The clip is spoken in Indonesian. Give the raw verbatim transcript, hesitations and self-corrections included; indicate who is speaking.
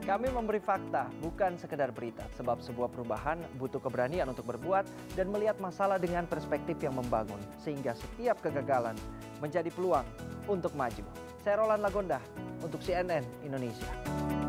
Speaker 1: Kami memberi fakta, bukan sekedar berita. Sebab sebuah perubahan butuh keberanian untuk berbuat dan melihat masalah dengan perspektif yang membangun. Sehingga setiap kegagalan menjadi peluang untuk maju. Saya Roland Lagonda untuk C N N Indonesia.